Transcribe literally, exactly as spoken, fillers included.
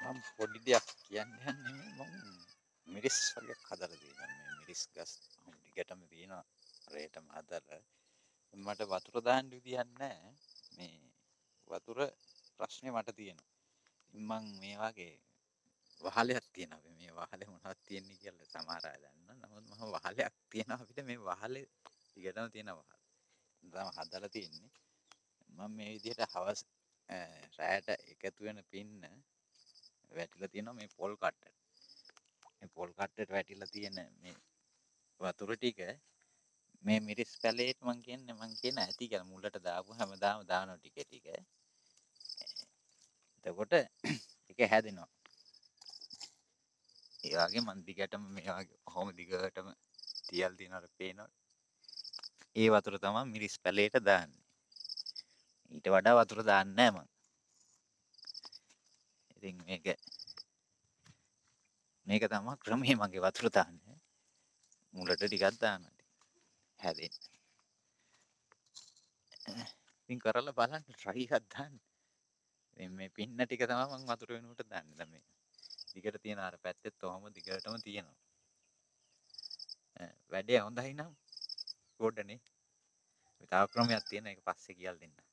මම පොඩි දෙයක් කියන්න යන්නේ මම මිරිස් වර්ගයක් හදලා තියෙනවා. මේ මිරිස් ගස් දිගටම තියෙනවා. රේටම හදලා. මට වතුර දාන්න විදියක් නැහැ. මේ වතුර ප්‍රශ්නේ මට තියෙනවා. මං මේ වගේ වහලයක් තියෙනවා. මේ වහලේ මොනවද තියෙන්නේ කියලා සමහර අය දන්නවා. නමුත් මම වහලයක් තියෙනවා අපිට මේ වහලේ දිගටම තියෙන වහල. තමයි හදලා තියෙන්නේ. මම මේ විදිහට හවස් රැයට එකතු වෙන පින්න වැටිලා තියෙනවා මේ පොල් කට්ටට. මේ පොල් කට්ටට වැටිලා තියෙන මේ වතුර ටික මේ මිරිස් පැලේට මං කියන්නේ මං කියන ඇති කියලා මුලට දාපු හැමදාම දානවා ටික ටික. එතකොට ඒක හැදෙනවා. ඒ වගේ මං දිගටම මේ වගේ කොහොම දිගටම තියල් දිනවල පේනවා. ඒ වතුර තමයි මිරිස් පැලේට දාන්නේ. ඊට වඩා වතුර දාන්නේ නැහැ මං. ඉතින් මේක මේක තමයි ක්‍රමේ මගේ වතුර දාන්නේ. මුලට ටිකක් දානවා. හැදෙන්න. ඉතින් කරලා බලන්න try එකක් දාන්න. මේ මේ පින්න ටික තමයි මම වතුර වෙනුවට දාන්නේ. දැන් මේ දිගට තියෙන අර පැත්තෙත් ඔහොම දිගටම තියෙනවා. වැඩේ හොඳයි නම් ගොඩනේ. තව ක්‍රමයක් තියෙන එක පස්සේ කියලා දෙන්න.